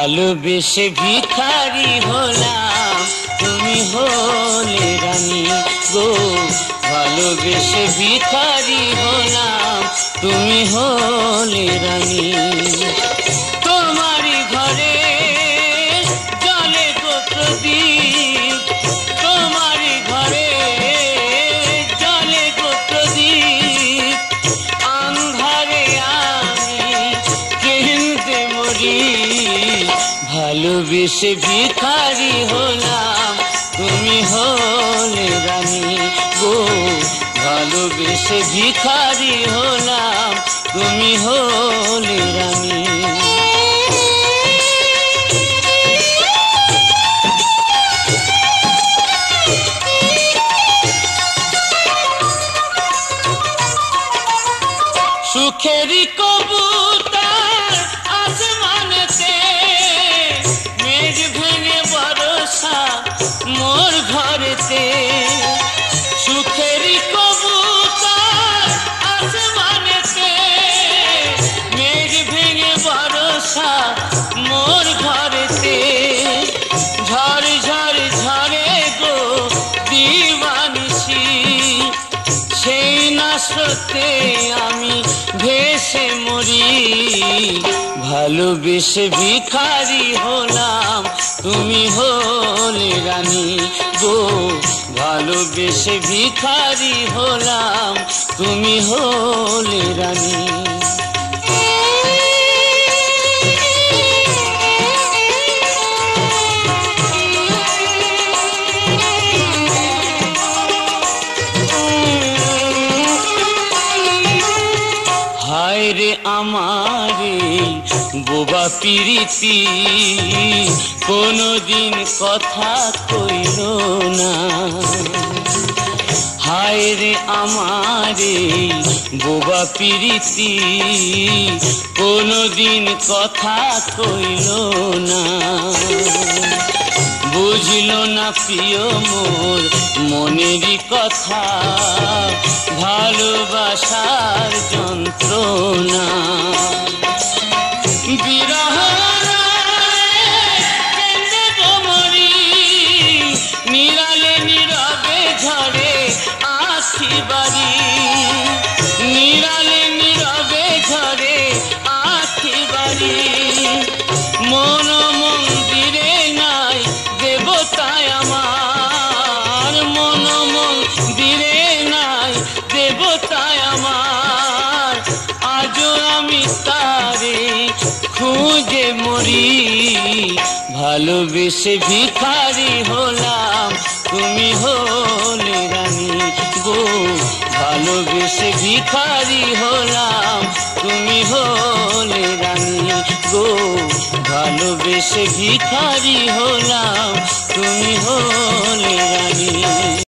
ভালোবেসে ভিখারি হলাম, তুমি হলে রানী গো। ভালোবেসে ভিখারি হলাম, তুমি হলে রানী। তোমারই ঘরে জলে গো প্রদীপ, তোমারই ঘরে জলে গো প্রদীপ। আন্ধারে আমি কেঁদে মরি, ভালোবেসে ভিখারি হলাম, তুমি হলে রানী গো। ভালোবেসে ভিখারি হলাম, তুমি হলে রানী। সুখেরই কবুতর আসমানেতে, মেঘ ভেঙে বরষা মোর ঘরেতে। সুখেরই কবুতর আসমানেতে, মেঘ ভেঙে বরষা মোর ঘরেতে। ঝড় ঝড় ঝরে গো দিবানিশি, সেই না স্রোতে আমি ভেসে মরি। ভালোবেসে ভিখারি হলাম, তুমি হলে রানী গো। ভালোবেসে ভিখারি হলাম, তুমি হলে রানী। হায় রে আমারে বোবা পিরিতি, কোনদিন কথা কইল না। হায় রে আমারে বোবা পিরিতি, কোনদিন কথা কইল না। বুঝল না প্রিয় মোর মনেরই কথা, ভালোবাসার যন্ত্রণা। বিরহ কেঁদে মরি, নিরালে নীরবে ঝরে আখি বাড়ি। নিরালে নীরবে ঝরে আখি বাড়ি। মন মন্দিরে নাই দেবতায় আমার, মন মন্দিরে নাই দেবতায় আমার। আজও আমি তারে খুঁজে মরি, ভালোবেসে ভিখারি হলাম, তুমি হলে রানী গো। ভালোবেসে ভিখারি হলাম, তুমি হলে রানী গো। ভালোবেসে ভিখারি হলাম, তুমি হলে রানী।